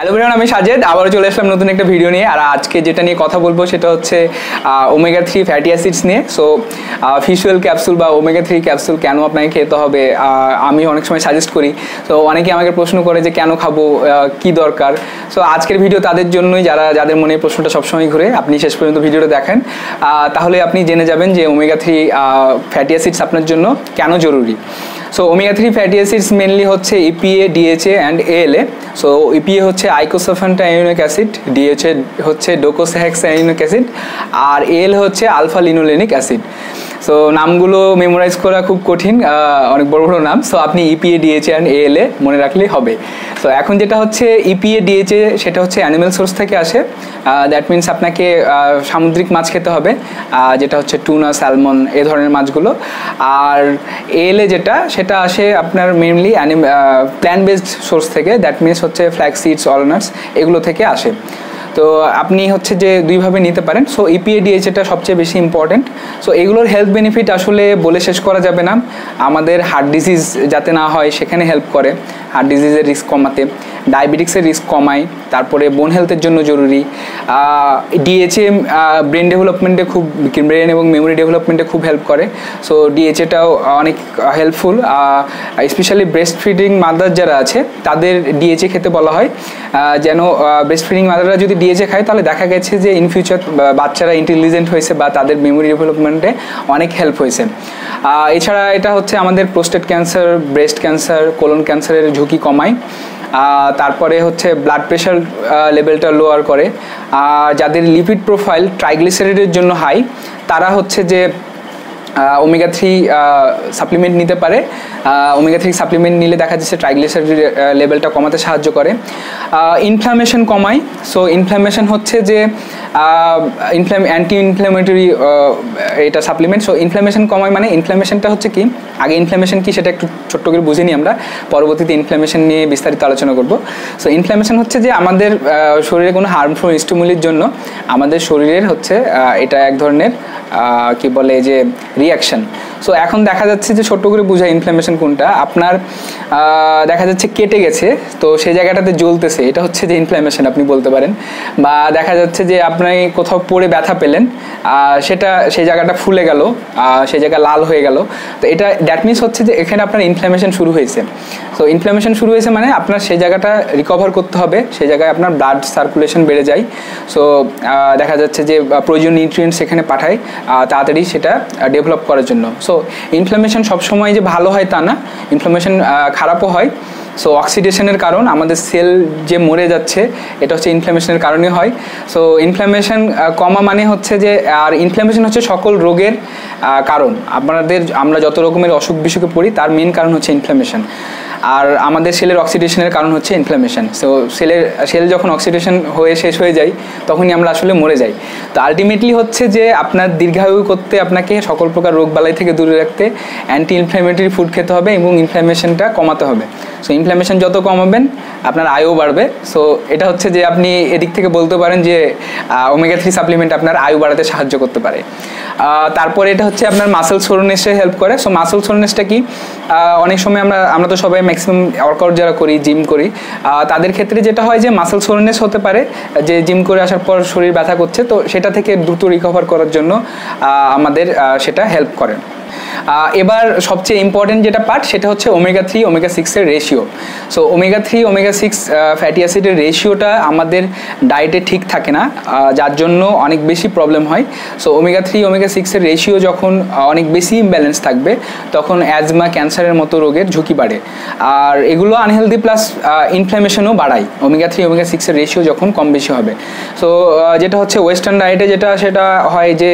Hello everyone, আমি সাজেদ আবারও চলে আসলাম নতুন একটা ভিডিও নিয়ে। আর আজকে যেটা নিয়ে কথা বলবো সেটা হচ্ছে ওমেগা 3 ফ্যাটি অ্যাসিডস নিয়ে। সো ফিশ অয়েল ক্যাপসুল বা ওমেগা 3 ক্যাপসুল কেন আপনাকে খেতে হবে আমি অনেক সময় সাজেস্ট করি। সো অনেকে আমাকে প্রশ্ন করে যে কেন খাবো, কি দরকার। সো আজকের ভিডিও তাদের জন্যই যাদের মনে প্রশ্নটা সবসময় ঘুরে। আপনি শেষ পর্যন্ত ভিডিওটা দেখেন, তাহলে আপনি জেনে যাবেন যে ওমেগা 3 ফ্যাটি অ্যাসিডস আপনার জন্য কেন জরুরি। So omega 3 fatty acids mainly হচ্ছে EPA, DHA and ALA। So EPA হচ্ছে আইকোসাফেন্টাইনিক অ্যাসিড, DHA হচ্ছে ডোকোসাহেক্সানিক অ্যাসিড, আর ALA হচ্ছে আলফা লিনোলেনিক অ্যাসিড। সো নামগুলো মেমোরাইজ করা খুব কঠিন, অনেক বড় বড় নাম। সো আপনি EPA, DHA অ্যান্ড ALA মনে রাখলেই হবে। সো এখন যেটা হচ্ছে EPA, DHA সেটা হচ্ছে অ্যানিমেল সোর্স থেকে আসে। দ্যাট মিনস আপনাকে সামুদ্রিক মাছ খেতে হবে, যেটা হচ্ছে টুনা, স্যালমন, এ ধরনের মাছগুলো। আর ALA সেটা আসে আপনার মেনলি প্ল্যান্ট বেসড সোর্স থেকে। দ্যাট মিনস হচ্ছে ফ্ল্যাক্স সিডস, অলনাটস, এগুলো থেকে আসে। তো আপনি হচ্ছে যে দুইভাবে নিতে পারেন। সো EPA, DHAটা সবচেয়ে বেশি ইম্পর্টেন্ট। সো এগুলোর হেলথ বেনিফিট আসলে বলে শেষ করা যাবে না। আমাদের হার্ট ডিজিজ যাতে না হয় সেখানে হেল্প করে, হার্ট ডিজিজের রিস্ক কমাতে, ডায়াবেটিক্সের রিস্ক কমায়, তারপরে বোন হেলথের জন্য জরুরি। DHA ব্রেন ডেভেলপমেন্টে ব্রেন এবং মেমোরি ডেভেলপমেন্টে খুব হেল্প করে। সো DHAটাও অনেক helpful. Specially breast feeding mother যারা আছে তাদের DHA খেতে বলা হয়, যেন ব্রেস্ট ফিডিং মাদাররা যদি DHA খায় তাহলে দেখা গেছে যে ইন ফিউচার বাচ্চারা ইন্টেলিজেন্ট হয়েছে বা তাদের মেমোরি ডেভেলপমেন্টে অনেক হেল্প হয়েছে। এছাড়া এটা হচ্ছে আমাদের prostate cancer, breast cancer, colon ক্যান্সারের ঝুঁকি কমায়। তারপরে হচ্ছে ব্লাড প্রেশার লেভেলটা লোয়ার করে। যাদের লিপিড প্রোফাইল ট্রাইগ্লিসারাইডের জন্য হাই, তারা হচ্ছে যে ওমেগা 3 সাপ্লিমেন্ট নিতে পারে। ওমেগা 3 সাপ্লিমেন্ট নিলে দেখা যাচ্ছে ট্রাইগ্লিসারাইড লেভেলটা কমাতে সাহায্য করে। ইনফ্লামেশন কমায়। সো ইনফ্লামেশন হচ্ছে যে অ্যান্টি ইনফ্ল্যামেটরি এটা সাপ্লিমেন্ট। সো ইনফ্লামেশন কমায় মানে ইনফ্লামেশনটা হচ্ছে কি, আগে ইনফ্লামেশন কি সেটা একটু ছোট্ট করে বুঝে নিই আমরা, পরবর্তীতে ইনফ্লামেশন নিয়ে বিস্তারিত আলোচনা করব। সো ইনফ্লামেশন হচ্ছে যে আমাদের শরীরে কোনো হার্মফুল স্টিমুলির জন্য আমাদের শরীরের হচ্ছে এটা এক ধরনের কি বলে যে রিয়াকশন। সো এখন দেখা যাচ্ছে যে ছোট্ট করে বোঝা ইনফ্লামেশন কোনটা। আপনার দেখা যাচ্ছে কেটে গেছে, তো সেই জায়গাটাতে জ্বলতেছে, এটা হচ্ছে যে ইনফ্লামেশন আপনি বলতে পারেন। বা দেখা যাচ্ছে যে আপনি কোথাও পড়ে ব্যথা পেলেন, সেই জায়গাটা ফুলে গেল, সেই জায়গা লাল হয়ে গেল, তো এটা দ্যাট মিনস হচ্ছে যে এখানে আপনার ইনফ্লামেশন শুরু হয়েছে। সো ইনফ্লামেশন শুরু হয়েছে মানে আপনার সেই জায়গাটা রিকভার করতে হবে, সেই জায়গায় আপনার ব্লাড সার্কুলেশন বেড়ে যায়। সো দেখা যাচ্ছে যে প্রয়োজনীয় নিউট্রিয়েন্টস সেখানে পাঠায় তাড়াতাড়ি সেটা ডেভেলপ করার জন্য। সো ইনফ্লামেশন সবসময় যে ভালো হয় তা না, ইনফ্লামেশন খারাপও হয়। সো অক্সিডেশনের কারণ আমাদের সেল যে মরে যাচ্ছে, এটা হচ্ছে ইনফ্লামেশনের কারণে হয়। সো ইনফ্লামেশন কমা মানে হচ্ছে যে, আর ইনফ্লামেশন হচ্ছে সকল রোগের কারণ। আমরা যত রকমের অসুখ বিসুখে পড়ি তার মেন কারণ হচ্ছে ইনফ্লামেশন। আর আমাদের সেলের অক্সিডেশনের কারণ হচ্ছে ইনফ্লামেশন। সো সেল যখন অক্সিডেশন হয়ে শেষ হয়ে যায় তখনই আমরা আসলে মরে যাই। তো আলটিমেটলি হচ্ছে যে আপনার দীর্ঘায়ু করতে আপনাকে সকল প্রকার রোগবালাই থেকে দূরে রাখতে অ্যান্টি ইনফ্ল্যামেটরি ফুড খেতে হবে এবং ইনফ্ল্যামেশনটা কমাতে হবে। সো ইনফ্ল্যামেশন যত কমাবেন আপনার আয়ুও বাড়বে। সো এটা হচ্ছে যে আপনি এদিক থেকে বলতে পারেন যে ওমেগা 3 সাপ্লিমেন্ট আপনার আয়ু বাড়াতে সাহায্য করতে পারে। তারপরে এটা হচ্ছে আপনার মাসেল সোরনেসে হেল্প করে। সো মাসেল সোরনেসটা কি, অনেক সময় আমরা তো সবাই ম্যাক্সিমাম ওয়ার্কআউট যারা করি, জিম করি, তাদের ক্ষেত্রে যেটা হয় যে মাসেল সোরনেস হতে পারে, যে জিম করে আসার পর শরীর ব্যথা করছে, তো সেটা থেকে দ্রুত রিকভার করার জন্য আমাদের সেটা হেল্প করে। এবার সবচেয়ে ইম্পর্টেন্ট যেটা পার্ট সেটা হচ্ছে omega 3 omega 6 ratio. So omega 3 omega 6 fatty অ্যাসিডের রেশিওটা আমাদের ডায়েটে ঠিক থাকে না, যার জন্য অনেক বেশি প্রবলেম হয়। সো ওমেগা 3 ওমেগা 6 রেশিও যখন অনেক বেশি ইমব্যালেন্স থাকবে তখন অ্যাজমা, ক্যান্সারের মতো রোগের ঝুঁকি বাড়ে। আর এগুলো আনহেলদি প্লাস ইনফ্ল্যামেশনও বাড়ায় ওমেগা 3 ওমেগা 6 রেশিও যখন কম বেশি হবে। সো যেটা হচ্ছে ওয়েস্টার্ন ডায়েটে সেটা হয় যে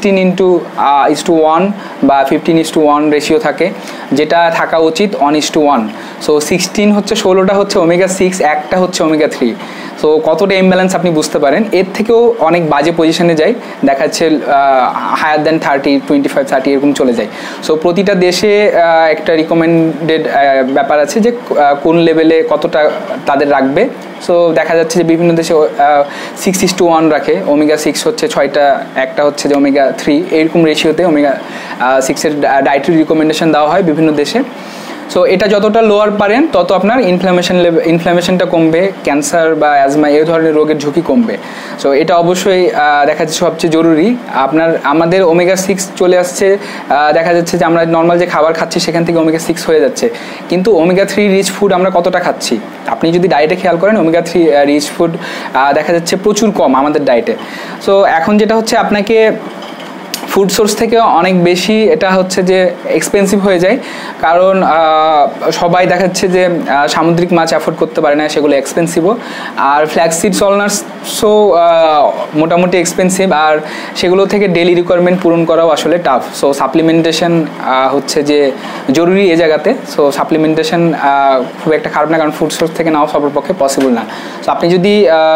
16:1 বা 15:1 রেশিও থাকে, যেটা থাকা উচিত 1:1। সো 16 হচ্ছে 16টা হচ্ছে ওমেগা 6, একটা হচ্ছে ওমেগা 3। সো কতটা ইমব্যালেন্স আপনি বুঝতে পারেন। এর থেকেও অনেক বাজে পজিশনে যায়, দেখা যাচ্ছে হায়ার দ্যান 30, 25, 30 এরকম চলে যায়। সো প্রতিটা দেশে একটা রিকমেন্ডেড ব্যাপার আছে যে কোন লেভেলে কতটা তাদের রাখবে। সো দেখা যাচ্ছে যে বিভিন্ন দেশে 6:1 রাখে, ওমেগা 6 হচ্ছে 6টা, একটা হচ্ছে যে ওমেগা 3, এরকম রেশিওতে ওমেগা 6 ডায়েটারি রিকমেন্ডেশন দেওয়া হয় বিভিন্ন দেশে। সো এটা যতটা লোয়ার পারেন তত আপনার ইনফ্লামেশনটা কমবে, ক্যান্সার বা অ্যাজমা এই ধরনের রোগের ঝুঁকি কমবে। সো এটা অবশ্যই দেখা যাচ্ছে সবচেয়ে জরুরি। আমাদের ওমেগা 6 চলে আসছে, দেখা যাচ্ছে যে আমরা নর্মাল যে খাবার খাচ্ছি সেখান থেকে ওমেগা 6 হয়ে যাচ্ছে, কিন্তু ওমেগা 3 রিচ ফুড আমরা কতটা খাচ্ছি? আপনি যদি ডায়েটে খেয়াল করেন ওমেগা 3 রিচ ফুড দেখা যাচ্ছে প্রচুর কম আমাদের ডায়েটে। সো এখন যেটা হচ্ছে আপনাকে ফুড সোর্স থেকে অনেক বেশি এটা হচ্ছে যে এক্সপেন্সিভ হয়ে যায়, কারণ সবাই দেখাচ্ছে যে সামুদ্রিক মাছ অ্যাফোর্ড করতে পারে না, সেগুলো এক্সপেন্সিভও। আর ফ্ল্যাক্সিড সলনার্সও মোটামুটি এক্সপেন্সিভ, আর সেগুলো থেকে ডেইলি রিকোয়ারমেন্ট পূরণ করাও আসলে টাফ। সো সাপ্লিমেন্টেশন হচ্ছে যে জরুরি এ জায়গাতে। সো সাপ্লিমেন্টেশন খুব একটা খারাপ না, কারণ ফুড সোর্স থেকে নেওয়া সবার পক্ষে পসিবল না। সো আপনি যদি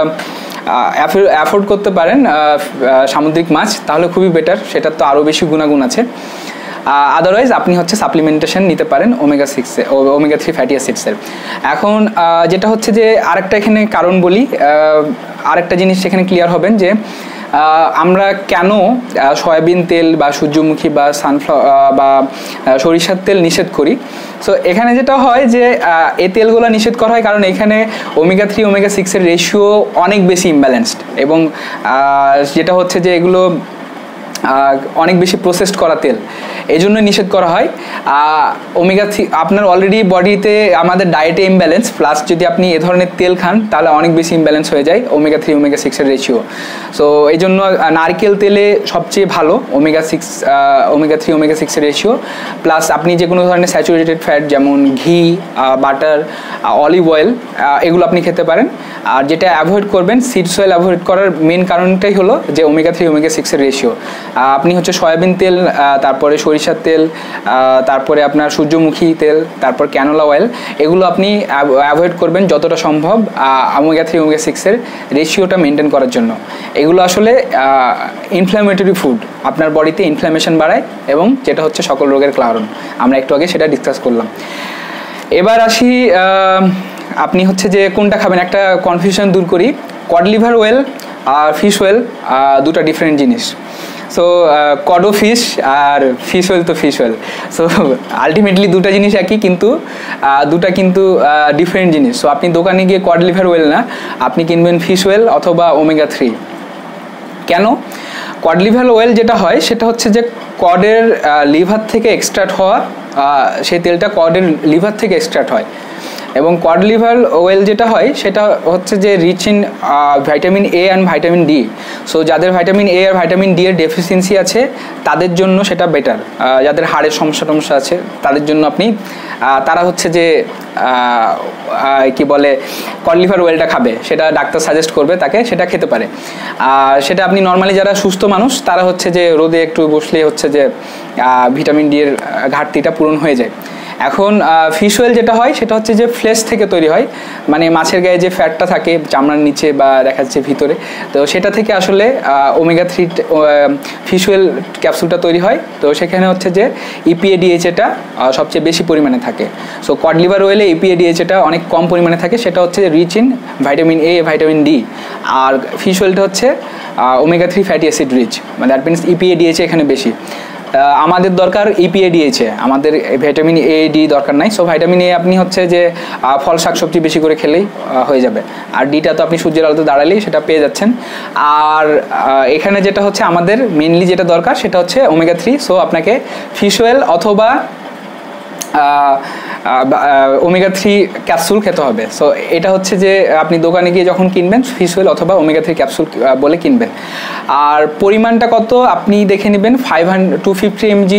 অ্যাফোর্ড করতে পারেন সামুদ্রিক মাছ তাহলে খুবই বেটার, সেটার তো আরও বেশি গুণাগুণ আছে। আদারওয়াইজ আপনি হচ্ছে সাপ্লিমেন্টেশন নিতে পারেন ওমেগা 6 ওমেগা 3 ফ্যাটি অ্যাসিডসের। এখন যেটা হচ্ছে যে আরেকটা এখানে কারণ বলি, আরেকটা জিনিস এখানে ক্লিয়ার হবেন যে আমরা কেন সয়াবিন তেল বা সূর্যমুখী বা সানফ্লাওয়ার বা সরিষার তেল নিষেধ করি। সো এখানে যেটা হয় যে এই তেলগুলো নিষেধ করা হয় কারণ এখানে ওমেগা 3 ওমেগা 6 রেশিও অনেক বেশি ইমব্যালেন্সড, এবং যেটা হচ্ছে যে এগুলো অনেক বেশি প্রসেসড করা তেল, এই জন্য নিষেধ করা হয়। ওমেগা 3 আপনার অলরেডি বডিতে আমাদের ডায়েটে ইমব্যালেন্স, প্লাস যদি আপনি এ ধরনের তেল খান তাহলে অনেক বেশি ইমব্যালেন্স হয়ে যায় ওমেগা 3 ওমেগা 6 রেশিও। সো এই জন্য নারকেল তেলে সবচেয়ে ভালো ওমেগা 3 ওমেগা 6 রেশিও, প্লাস আপনি যে কোনো ধরনের স্যাচুরেটেড ফ্যাট যেমন ঘি, বাটার, অলিভ অয়েল এগুলো আপনি খেতে পারেন। আর যেটা অ্যাভয়েড করবেন, সিডস অয়েল অ্যাভয়েড করার মেন কারণটাই হলো যে ওমেগা 3 ওমেগা 6 রেশিও। আপনি হচ্ছে সয়াবিন তেল, তারপরে সরিষার তেল, তারপরে আপনার সূর্যমুখী তেল, তারপর ক্যানোলা অয়েল, এগুলো আপনি অ্যাভয়েড করবেন যতটা সম্ভব ওমেগা 3 ওমেগা 6 রেশিওটা মেনটেন করার জন্য। এগুলো আসলে ইনফ্ল্যামেটরি ফুড, আপনার বডিতে ইনফ্ল্যামেশন বাড়ায় এবং যেটা হচ্ছে সকল রোগের কারণ। আমরা একটু আগে সেটা ডিসকাস করলাম। এবার আসি আপনি হচ্ছে যে কোনটা খাবেন, একটা কনফিউশন দূর করি। কড লিভার অয়েল আর ফিশ অয়েল দুটা ডিফারেন্ট জিনিস। সো কডও ফিশ আর ফিশ অয়েল তো ফিশ অয়েল। সো আলটিমেটলি দুটা জিনিস একই, কিন্তু দুটা কিন্তু ডিফারেন্ট জিনিস। সো আপনি দোকানে গিয়ে কড লিভার অয়েল না, আপনি কিনবেন ফিশ অয়েল অথবা ওমেগা 3। কেন? কড লিভার অয়েল যেটা হয় সেটা হচ্ছে যে কডের লিভার থেকে এক্সট্রাক্ট হওয়া, সেই তেলটা কডের লিভার থেকে এক্সট্রাক্ট হয়। এবং কড লিভার অয়েল যেটা হয় সেটা হচ্ছে যে rich in vitamin A and vitamin D. So যাদের ভিটামিন এ আর ভিটামিন ডি এর ডেফিসিয়েন্সি আছে তাদের জন্য সেটা বেটার। যাদের হাড়ের সমস্যা আছে তাদের জন্য তারা হচ্ছে যে কি বলে কড লিভার অয়েলটা খাবে, সেটা ডাক্তার সাজেস্ট করবে তাকে, সেটা খেতে পারে। সেটা আপনি নর্মালি যারা সুস্থ মানুষ তারা হচ্ছে যে রোদে একটু বসলে হচ্ছে যে ভিটামিন ডি এর ঘাটতিটা পূরণ হয়ে যায়। এখন ফিশ অয়েল যেটা হয় সেটা হচ্ছে যে ফ্লেশ থেকে তৈরি হয়, মানে মাছের গায়ে যে ফ্যাটটা থাকে চামড়ার নিচে বা দেখা যাচ্ছে ভিতরে, তো সেটা থেকে আসলে ওমেগা 3 ফিশ অয়েল ক্যাপসুলটা তৈরি হয়। তো সেখানে হচ্ছে যে ইপিএ ডিএইচএটা সবচেয়ে বেশি পরিমাণে থাকে। সো কড লিভার অয়েলে ইপিএ ডিএইচএটা অনেক কম পরিমাণে থাকে, সেটা হচ্ছে rich in vitamin A vitamin D. আর ফিশ অয়েলটা হচ্ছে ওমেগা 3 ফ্যাটি অ্যাসিড রিচ, মানে দ্যাট মিনস ইপিএ ডিএইচএ এখানে বেশি। আমাদের দরকার ইপিএ ডিএইচএ, আমাদের ভিটামিন এ ডি দরকার নাই। সো ভিটামিন এ আপনি হচ্ছে যে ফল শাকসবজি বেশি করে খেলেই হয়ে যাবে, আর ডিটা তো আপনি সূর্যের আলোতে দাঁড়ালেই সেটা পেয়ে যাচ্ছেন। আর এখানে যেটা হচ্ছে আমাদের মেনলি যেটা দরকার সেটা হচ্ছে ওমেগা 3। সো আপনাকে ফিশ অয়েল অথবা ওমেগা 3 ক্যাপসুল খেতে হবে। সো এটা হচ্ছে যে আপনি দোকানে গিয়ে যখন কিনবেন ফিশ অয়েল অথবা ওমেগা 3 ক্যাপসুল বলে কিনবেন। আর পরিমাণটা কত আপনি দেখে নেবেন, 250 mg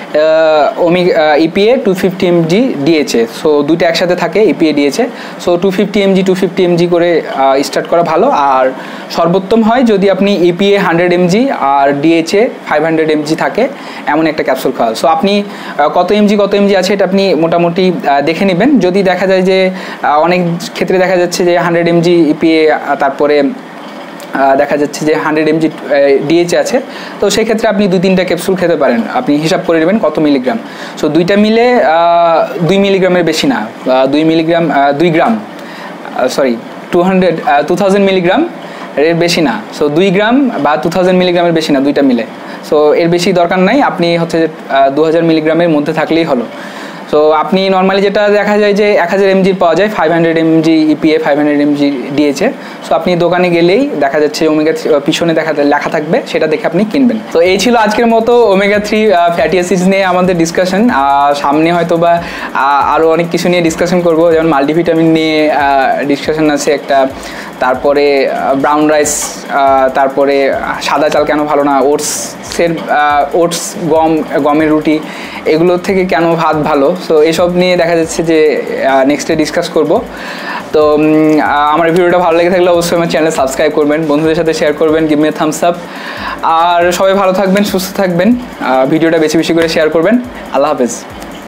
EPA, 250 mg DHA. So দুটো একসাথে থাকে ইপিএ ডিএইচএ। সো 250 mg করে স্টার্ট করা ভালো। আর সর্বোত্তম হয় যদি আপনি ইপিএ 100 mg আর ডিএইচএ 500 mg থাকে এমন একটা ক্যাপসুল খাওয়া। সো আপনি কত এমজি আছে এটা আপনি মোটামুটি দেখে নেবেন। যদি দেখা যায় যে অনেক ক্ষেত্রে দেখা যাচ্ছে যে 100 mg ইপিএ, তারপরে দেখা যাচ্ছে যে 100 mg ডিএইচএ আছে, তো সেই ক্ষেত্রে আপনি 2-3টা ক্যাপসুল খেতে পারেন। আপনি হিসাব করে নেবেন কত মিলিগ্রাম। সো দুইটা মিলে 2 মিলিগ্রামের বেশি না, 2 গ্রাম 2000 মিলিগ্রাম এর বেশি না। সো 2 গ্রাম বা 2000 মিলিগ্রামের বেশি না, দুইটা মিলে। সো এর বেশি দরকার নাই, আপনি হচ্ছে 2000 মিলিগ্রামের মধ্যে থাকলেই হলো। সো আপনি নর্মালি যেটা দেখা যায় যে 1000 mg পাওয়া যায়, 500 mg EPA, 500 mg DHA। So আপনি দোকানে গেলেই দেখা যাচ্ছে ওমেগা পিছনে লেখা থাকবে, সেটা দেখে আপনি কিনবেন। তো এই ছিল আজকের মতো ওমেগা 3 ফ্যাটি অ্যাসিডস নিয়ে আমাদের ডিসকাশন। সামনে হয়তো বা আরও অনেক কিছু নিয়ে ডিসকাশন করবো, যেমন মাল্টিভিটামিন নিয়ে ডিসকাশন আছে একটা, তারপরে ব্রাউন রাইস, তারপরে সাদা চাল কেন ভালো না, ওটস গমের রুটি এগুলোর থেকে কেন ভাত ভালো। সো এসব নিয়ে দেখা যাচ্ছে যে নেক্সটে ডিসকাস করব। তো আমার ভিডিওটা ভালো লেগে থাকলে অবশ্যই আমার চ্যানেল সাবস্ক্রাইব করবেন, বন্ধুদের সাথে শেয়ার করবেন, give me a thumbs up. আর সবাই ভালো থাকবেন, সুস্থ থাকবেন, ভিডিওটা বেশি বেশি করে শেয়ার করবেন। আল্লাহ হাফেজ।